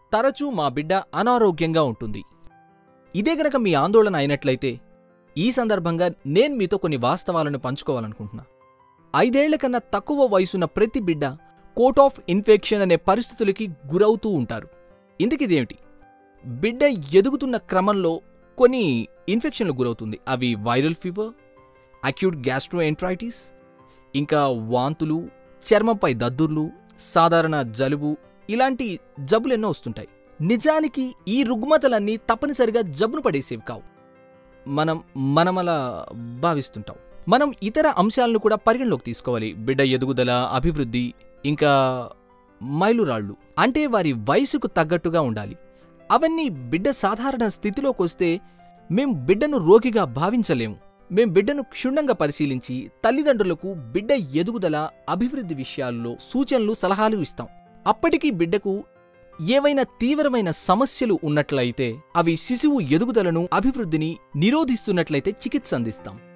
తరచూ మా బిడ్డ అనారోగ్యంగా ఉంటుంది. ఇదే గనక మీ ఆందోళన అయినట్లయితే ఈ సందర్భంగా నేను మీతో కొన్ని వాస్తవాలను పంచుకోవాలనుకుంటున్నా. 5 ఏళ్ల కన్నా తక్కువ వయసున్న ప్రతి బిడ్డ కోట్ ఆఫ్ ఇన్ఫెక్షన్ అనే పరిస్థితులకి గురవుతూ ఉంటారు. ఇందుకిదేమిటి? బిడ్డ ఎదుగుతున్న క్రమంలో కొన్ని ఇన్ఫెక్షన్లు గురవుతుంది. అవి వైరల్ ఫీవర్, అక్యూట్ గ్యాస్ట్రోఎంట్రైటిస్, ఇంకా వాంతులు, చర్మంపై దద్దుర్లు, సాధారణ జలుబు, ఇలాంటి జబ్బులెన్నో వస్తుంటాయి. నిజానికి ఈ రుగ్మతలన్నీ తప్పనిసరిగా జబ్బును పడేసేవి కావు. మనమలా భావిస్తుంటాం. మనం ఇతర అంశాలను కూడా పరిగణలోకి తీసుకోవాలి. బిడ్డ ఎదుగుదల, అభివృద్ధి, ఇంకా మైలురాళ్ళు అంటే వారి వయసుకు తగ్గట్టుగా ఉండాలి. అవన్నీ బిడ్డ సాధారణ స్థితిలోకొస్తే మేం బిడ్డను రోగిగా భావించలేము. మేం బిడ్డను క్షుణ్ణంగా పరిశీలించి తల్లిదండ్రులకు బిడ్డ ఎదుగుదల, అభివృద్ధి విషయాల్లో సూచనలు, సలహాలు ఇస్తాం. అప్పటికీ బిడ్డకు ఏవైనా తీవ్రమైన సమస్యలు ఉన్నట్లయితే, అవి శిశువు ఎదుగుదలను, అభివృద్ధిని నిరోధిస్తున్నట్లయితే చికిత్స అందిస్తాం.